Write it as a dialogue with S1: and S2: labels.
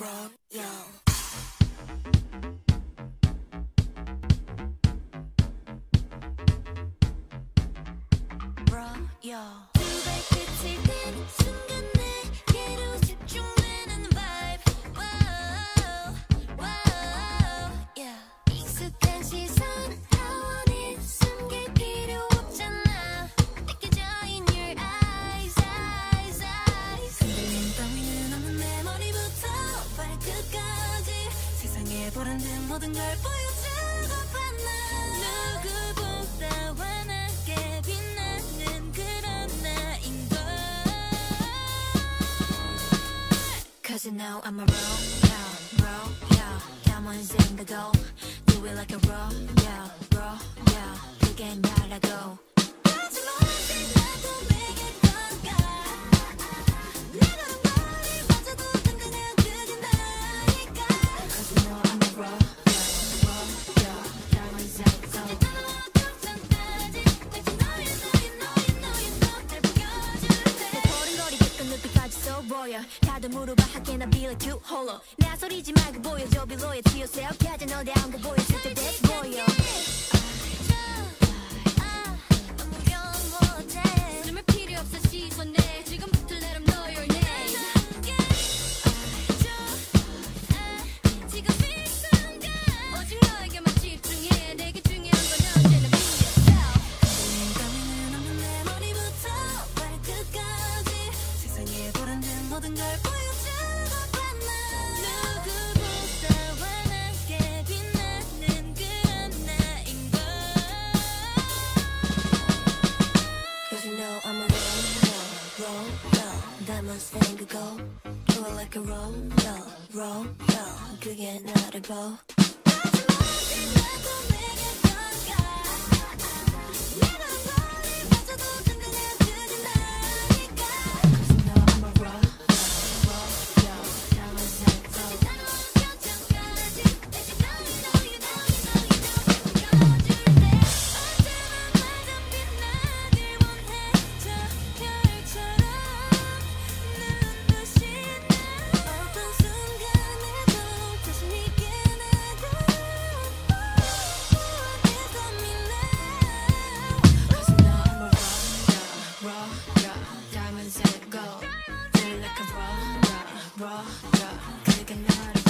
S1: 모든 걸 보여주고 봤나 누구보다 환하게 빛나는 그런 나인걸 Cause you know I'm a roll, 가만히 생각하고 Do it like a roll, 그게 나라고 다들 물어봐 how can I be like you 홀로 나 소리지 말고 보여줘 Be loyal to yourself 가진 너대한 거 보여줄 때 that's 보여 아무렴 못해 숨을 필요 없어 시선에 지금부터 let them know your name 지금 이 순간 오직 너에게만 집중해 내게 중요한 건 언제나 be yourself 감흥은 없는 내 머리부터 발끝까지 세상에 보란듯 모든 걸 보여주고 봤나 누구보다 환하게 빛나는 그런 나인걸 Cause you know I'm a roll, 나만 생각하고 Do it like a roll, 그게 나를 보 Diamonds and gold, feel like a roll, 그게 나를